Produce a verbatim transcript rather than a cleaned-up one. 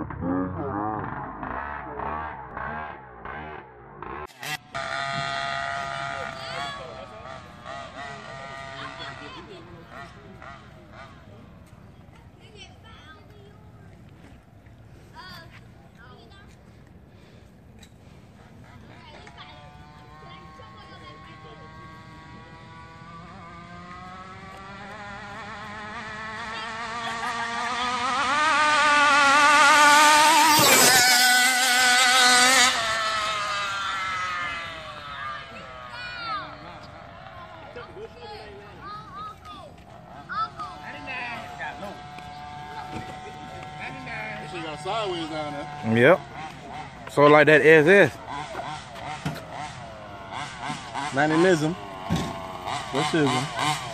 Sideways down there. Yep. So like that as is. ninety-nism. What's ism?